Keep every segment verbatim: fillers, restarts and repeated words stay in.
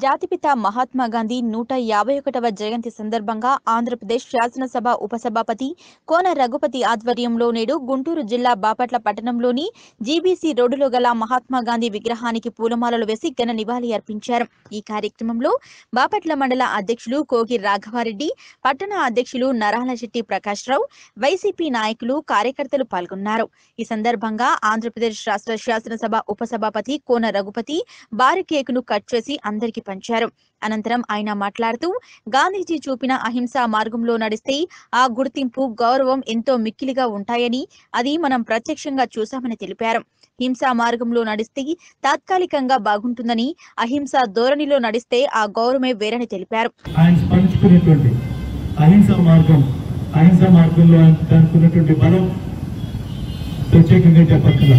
జాతిపిత మహాత్మా గాంధీ నూట యాభై ఒకటవ జయంతి సందర్భంగా ఆంధ్రప్రదేశ్ శాసనసభ ఉపసభాపతి కోన రఘుపతి ఆధ్వర్యంలో నేడు గుంటూరు జిల్లా బాపట్ల పట్టణంలోని జీబీసీ రోడ్డులో గల మహాత్మా గాంధీ విగ్రహానికి పూలమాలలు వేసి ఘన నివాళి అర్పించారు. ఈ కార్యక్రమంలో బాపట్ల మండల అధ్యక్షులు కోగి రాఘవారెడ్డి, పట్టణ అధ్యక్షులు నరాలశెట్టి ప్రకాష్ రావు, వైసీపీ నాయకులు, కార్యకర్తలు పాల్గొన్నారు. ఈ సందర్భంగా ఆంధ్రప్రదేశ్ రాష్ట్ర శాసనసభ ఉపసభాపతి కోన రఘుపతి భారీ కేకును కట్ చేసి అందరికీ పంచారు. అనంతరం ఆయన మాట్లాడుతూ గాంధీజీ చూపిన అహింసా మార్గంలో నడిస్తే ఆ గుర్తింపు, గౌరవం ఎంతో మిక్కిలిగా ఉంటాయని, అది మనం ప్రత్యక్షంగా చూశామని తెలిపారు. హింసా మార్గంలో నడిస్తే తాత్కాలికంగా బాగుంటుందని, అహింసా ధోరణిలో నడిస్తే ఆ గౌరవమే వేరని తెలిపారు. ఆయన స్పందించుకునేటువంటి అహింసా మార్గం, అహింసా మార్గంలో అనుకున్నటువంటి బలం ప్రత్యేకంగా చెప్పక్కల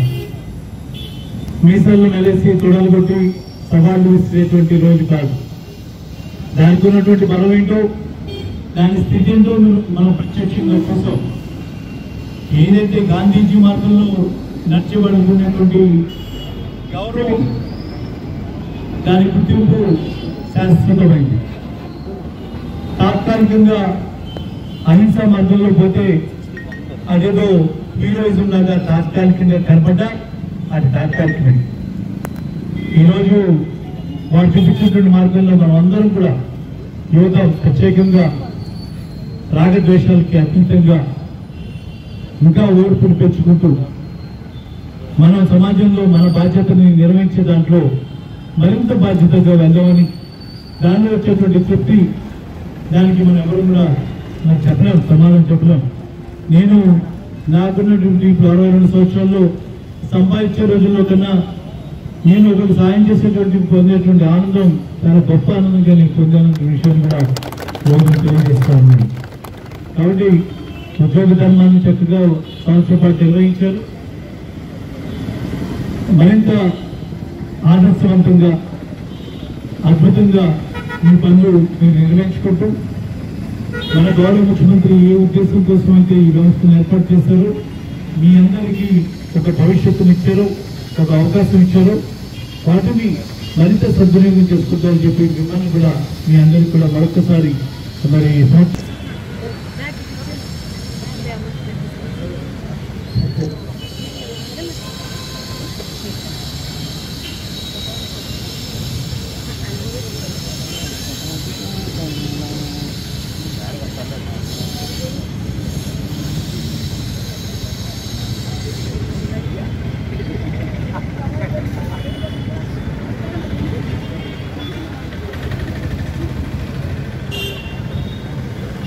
మీసాల్లో నలేసి తొడలు కొట్టి సవాళ్లు విసిరేటువంటి రోజు కాదు. దానికి ఉన్నటువంటి బలం ఏంటో, దాని స్థితి ఏంటో మనం ప్రత్యక్షంగా చూసాం. ఏదైతే గాంధీజీ మార్గంలో నడిచబడుతున్నటువంటి గౌరవం, దాని గుర్తింపు శాశ్వతమైంది. తాత్కాలికంగా అహింసా మార్గంలో పోతే అదేదో హీరోయిజం లాగా తాత్కాలికంగా కనపడ్డా అది తాత్కాలికమే. ఈరోజు వారు చూపించినటువంటి మార్గంలో మనం అందరం కూడా యువత ప్రత్యేకంగా రాగద్వేషాలకి అతీతంగా ఇంకా ఓర్పును పెంచుకుంటూ మన సమాజంలో మన బాధ్యతని నిర్వహించే దాంట్లో మరింత బాధ్యతగా వెళ్దామని, దానిలో వచ్చేటువంటి తృప్తి, దానికి మనం ఎవరు కూడా నాకు చెప్పలేం, సమాధానం చెప్పలేం. నేను నాకున్నటువంటి ఇప్పుడు అరవై రెండు సంవత్సరాల్లో సంపాదించే రోజుల్లో కన్నా నేను ఒకరికి సాయం చేసేటువంటి పొందేటువంటి ఆనందం చాలా గొప్ప ఆనందంగా నేను పొందాలనే విషయం కూడా రోజు తెలియజేస్తా ఉన్నాను. కాబట్టి ఉద్యోగ ధర్మాన్ని చక్కగా సంవత్సరం పాటు నిర్వహించారు. మరింత ఆదర్శవంతంగా, అద్భుతంగా మీ పనులు మీరు నిర్వహించుకుంటూ, మన గౌరవ ముఖ్యమంత్రి ఏ ఉద్దేశం కోసం అయితే ఈ వ్యవస్థను ఏర్పాటు చేశారో, మీ అందరికీ ఒక భవిష్యత్తును ఇచ్చారో, ఒక అవకాశం ఇచ్చారో, వాటిని మరింత సద్వినియోగం చేసుకుంటారని చెప్పి మిమ్మల్ని కూడా, మీ అందరికీ కూడా మరొకసారి మరి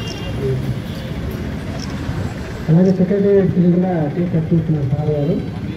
అలాగే సెక్రటరీ తిరిగిన టీ కట్టిస్తున్నారు సార్ గారు.